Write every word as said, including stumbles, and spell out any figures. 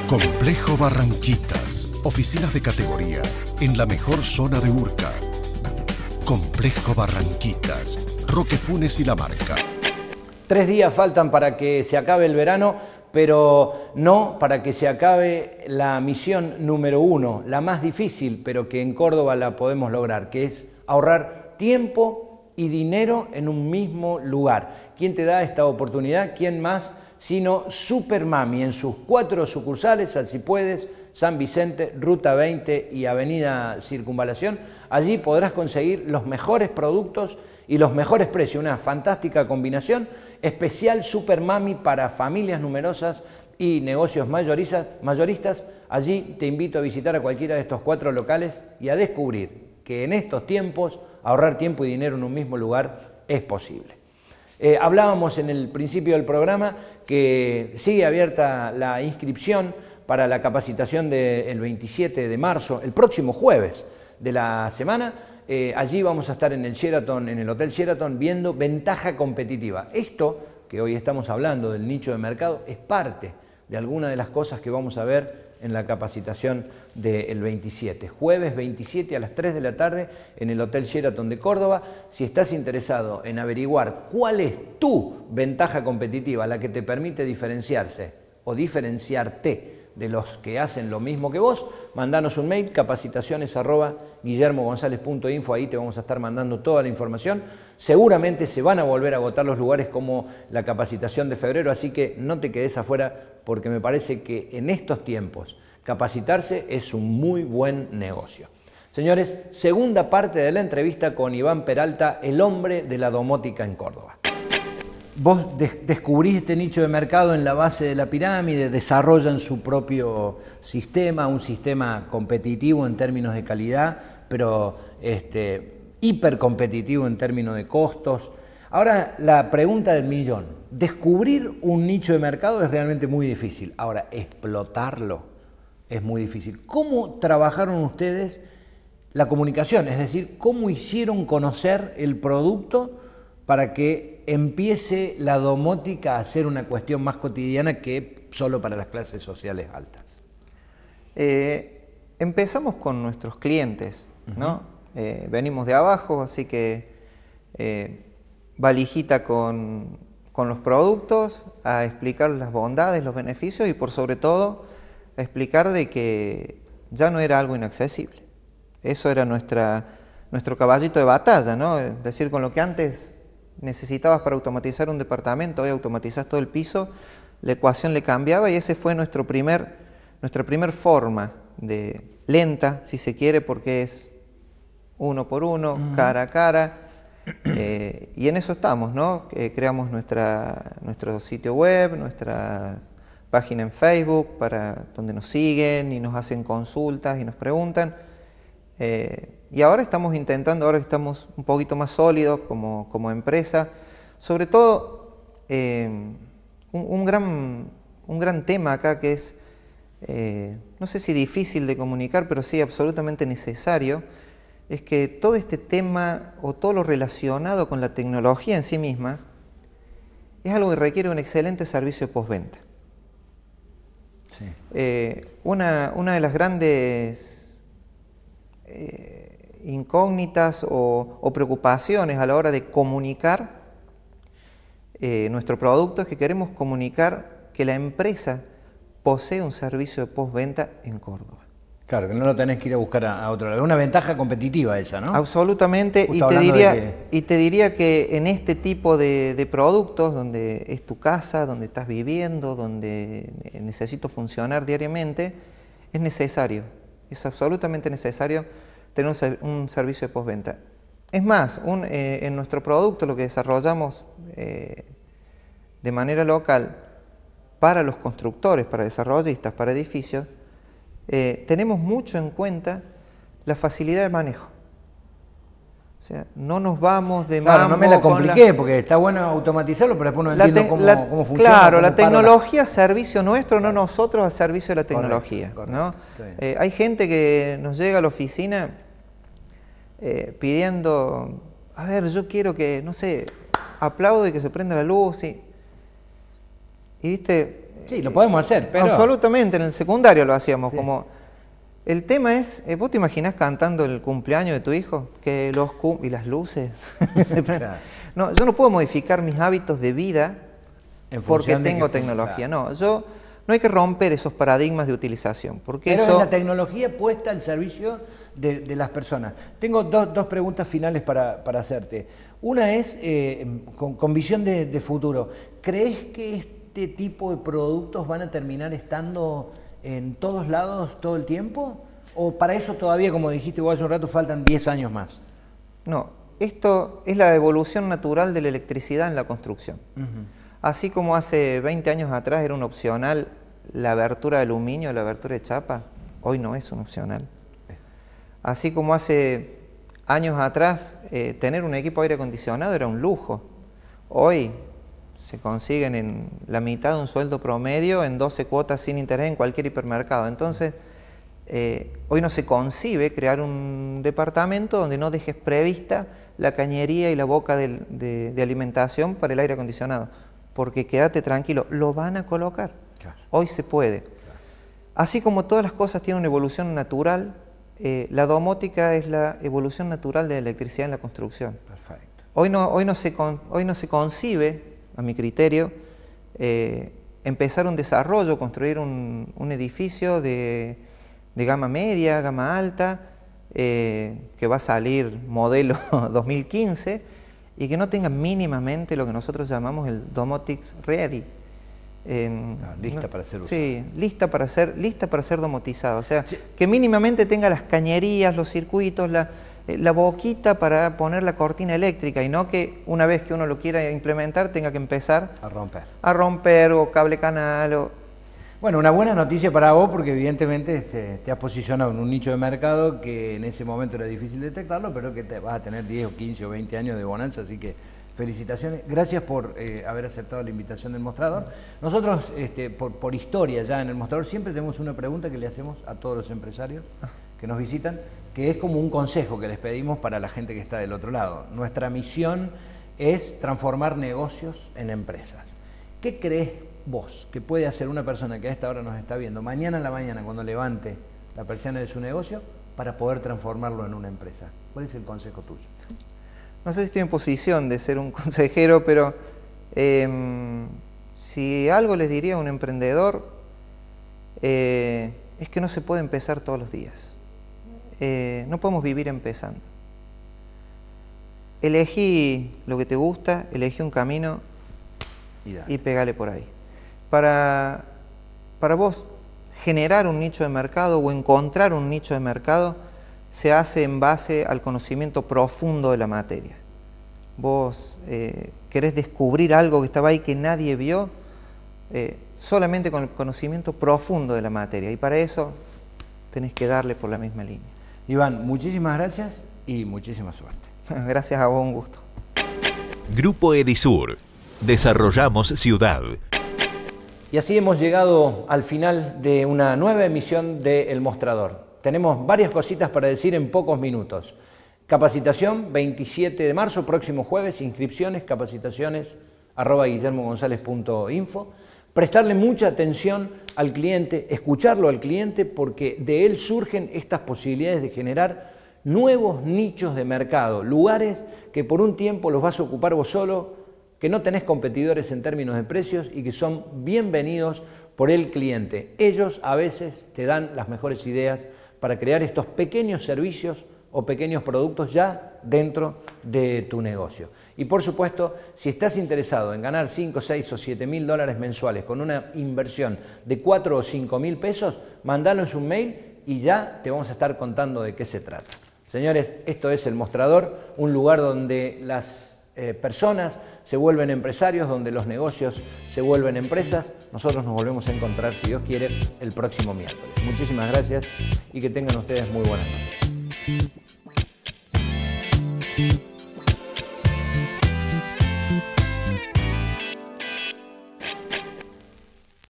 Complejo Barranquitas. Oficinas de categoría en la mejor zona de Urca. Complejo Barranquitas. Roque Funes y La Marca. Tres días faltan para que se acabe el verano, pero no para que se acabe la misión número uno, la más difícil, pero que en Córdoba la podemos lograr, que es ahorrar tiempo y dinero en un mismo lugar. ¿Quién te da esta oportunidad? ¿Quién más? Sino Supermami en sus cuatro sucursales, Así Puedes, San Vicente, Ruta veinte y Avenida Circunvalación. Allí podrás conseguir los mejores productos y los mejores precios, una fantástica combinación, especial Supermami para familias numerosas y negocios mayoristas, mayoristas. Allí te invito a visitar a cualquiera de estos cuatro locales y a descubrir que en estos tiempos ahorrar tiempo y dinero en un mismo lugar es posible. Eh, hablábamos en el principio del programa que sigue abierta la inscripción para la capacitación del veintisiete de marzo, el próximo jueves de la semana. Eh, allí vamos a estar en el Sheraton, en el Hotel Sheraton, viendo ventaja competitiva. Esto que hoy estamos hablando del nicho de mercado es parte de alguna de las cosas que vamos a ver en la capacitación del veintisiete. Jueves veintisiete a las tres de la tarde en el Hotel Sheraton de Córdoba. Si estás interesado en averiguar cuál es tu ventaja competitiva, la que te permite diferenciarse o diferenciarte de los que hacen lo mismo que vos, mandanos un mail, capacitaciones arroba guillermogonzalez punto info, ahí te vamos a estar mandando toda la información. Seguramente se van a volver a agotar los lugares como la capacitación de febrero, así que no te quedes afuera, porque me parece que en estos tiempos capacitarse es un muy buen negocio. Señores, segunda parte de la entrevista con Iván Peralta, el hombre de la domótica en Córdoba. Vos des descubrís este nicho de mercado en la base de la pirámide, desarrollan su propio sistema, un sistema competitivo en términos de calidad, pero este, hipercompetitivo en términos de costos. Ahora, la pregunta del millón. Descubrir un nicho de mercado es realmente muy difícil. Ahora, explotarlo es muy difícil. ¿Cómo trabajaron ustedes la comunicación? Es decir, ¿cómo hicieron conocer el producto para que empiece la domótica a ser una cuestión más cotidiana que solo para las clases sociales altas? Eh, empezamos con nuestros clientes, ¿no? Uh-huh. eh, venimos de abajo, así que eh, valijita con, con los productos, a explicar las bondades, los beneficios y por sobre todo a explicar de que ya no era algo inaccesible. Eso era nuestra, nuestro caballito de batalla, ¿no? Es decir, con lo que antes necesitabas para automatizar un departamento, hoy automatizás todo el piso, la ecuación le cambiaba y ese fue nuestro primer, nuestra primer forma de lenta, si se quiere, porque es uno por uno, uh-huh. cara a cara, eh, y en eso estamos, ¿no? Eh, creamos nuestra, nuestro sitio web, nuestra página en Facebook, para donde nos siguen y nos hacen consultas y nos preguntan. Eh, y ahora estamos intentando, ahora estamos un poquito más sólidos como, como empresa, sobre todo eh, un, un, gran, un gran tema acá que es, eh, no sé si difícil de comunicar, pero sí absolutamente necesario, es que todo este tema o todo lo relacionado con la tecnología en sí misma es algo que requiere un excelente servicio de postventa. Sí. Eh, una, una de las grandes eh, incógnitas o, o preocupaciones a la hora de comunicar eh, nuestro producto es que queremos comunicar que la empresa posee un servicio de postventa en Córdoba. Claro, que no lo tenés que ir a buscar a, a otro lado. Es una ventaja competitiva esa, ¿no? Absolutamente, y te, diría, que... y te diría que en este tipo de, de productos, donde es tu casa, donde estás viviendo, donde necesito funcionar diariamente, es necesario, es absolutamente necesario tener un, un servicio de postventa. Es más, un, eh, en nuestro producto lo que desarrollamos eh, de manera local para los constructores, para desarrollistas, para edificios, eh, tenemos mucho en cuenta la facilidad de manejo. O sea, no nos vamos de claro, mambo. No me la compliqué, la... porque está bueno automatizarlo, pero después no la entiendo cómo, la, cómo funciona. Claro, cómo la tecnología la... servicio nuestro, no nosotros al servicio de la tecnología. Correcto, ¿no? correcto, eh, hay gente que nos llega a la oficina eh, pidiendo, a ver, yo quiero que, no sé, aplaude que se prenda la luz. Y, y viste, Sí, lo podemos hacer, pero... Absolutamente, en el secundario lo hacíamos. Sí. Como el tema es, eh, ¿vos te imaginás cantando el cumpleaños de tu hijo? Que los cum y las luces. Claro. No, yo no puedo modificar mis hábitos de vida En porque función de tengo que- tecnología. claro. No, yo no hay que romper esos paradigmas de utilización, porque Pero eso... es la tecnología puesta al servicio de, de las personas. Tengo dos, dos preguntas finales para, para hacerte. Una es, eh, con, con visión de, de futuro, ¿crees que este tipo de productos van a terminar estando en todos lados todo el tiempo? ¿O para eso todavía, como dijiste vos hace un rato, faltan diez años más? No, esto es la evolución natural de la electricidad en la construcción. Uh-huh. Así como hace veinte años atrás era un opcional la abertura de aluminio, la abertura de chapa, hoy no es un opcional. Así como hace años atrás eh, tener un equipo de aire acondicionado era un lujo, hoy se consiguen en la mitad de un sueldo promedio en doce cuotas sin interés en cualquier hipermercado. Entonces, eh, hoy no se concibe crear un departamento donde no dejes prevista la cañería y la boca de, de, de alimentación para el aire acondicionado, porque quédate tranquilo, lo van a colocar. Claro. Hoy se puede. Claro. Así como todas las cosas tienen una evolución natural, eh, la domótica es la evolución natural de la electricidad en la construcción. Perfecto. Hoy no, hoy no, se, con, hoy no se concibe, a mi criterio, eh, empezar un desarrollo, construir un, un edificio de, de gama media, gama alta, eh, que va a salir modelo dos mil quince y que no tenga mínimamente lo que nosotros llamamos el Domotics Ready. Eh, no, lista no, para ser usada. Sí, lista para ser, lista para ser domotizada. O sea, Sí. que mínimamente tenga las cañerías, los circuitos, la, eh, la boquita para poner la cortina eléctrica y no que una vez que uno lo quiera implementar tenga que empezar A romper. a romper o cable canal o... Bueno, una buena noticia para vos porque evidentemente este, te has posicionado en un nicho de mercado que en ese momento era difícil detectarlo, pero que te vas a tener diez o quince o veinte años de bonanza, así que felicitaciones. Gracias por eh, haber aceptado la invitación del mostrador. Nosotros, este, por, por historia ya en el mostrador, siempre tenemos una pregunta que le hacemos a todos los empresarios que nos visitan, que es como un consejo que les pedimos para la gente que está del otro lado. Nuestra misión es transformar negocios en empresas. ¿Qué crees vos que puede hacer una persona que a esta hora nos está viendo mañana en la mañana cuando levante la persiana de su negocio para poder transformarlo en una empresa? ¿Cuál es el consejo tuyo? No sé si estoy en posición de ser un consejero, pero eh, si algo les diría a un emprendedor eh, es que no se puede empezar todos los días. Eh, no podemos vivir empezando. Elegí lo que te gusta, elegí un camino Y, y pegale por ahí. Para, para vos generar un nicho de mercado o encontrar un nicho de mercado se hace en base al conocimiento profundo de la materia. Vos eh, querés descubrir algo que estaba ahí que nadie vio, eh, solamente con el conocimiento profundo de la materia, y para eso tenés que darle por la misma línea. Iván, muchísimas gracias y muchísima suerte. Gracias a vos, un gusto. Grupo Edisur. Desarrollamos ciudad. Y así hemos llegado al final de una nueva emisión de El Mostrador. Tenemos varias cositas para decir en pocos minutos. Capacitación, veintisiete de marzo, próximo jueves, inscripciones, capacitaciones, arroba guillermogonzalez punto info. Prestarle mucha atención al cliente, escucharlo al cliente, porque de él surgen estas posibilidades de generar nuevos nichos de mercado, lugares que por un tiempo los vas a ocupar vos solo, que no tenés competidores en términos de precios y que son bienvenidos por el cliente. Ellos a veces te dan las mejores ideas para crear estos pequeños servicios o pequeños productos ya dentro de tu negocio. Y por supuesto, si estás interesado en ganar cinco, seis o siete mil dólares mensuales con una inversión de cuatro o cinco mil pesos, mandanos un mail y ya te vamos a estar contando de qué se trata. Señores, esto es El Mostrador, un lugar donde las eh, personas se vuelven empresarios, donde los negocios se vuelven empresas. Nosotros nos volvemos a encontrar, si Dios quiere, el próximo miércoles. Muchísimas gracias y que tengan ustedes muy buenas noches.